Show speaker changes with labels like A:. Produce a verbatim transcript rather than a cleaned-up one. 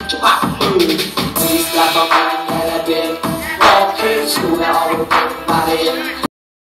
A: He's got my mind that I've been walking school now. Body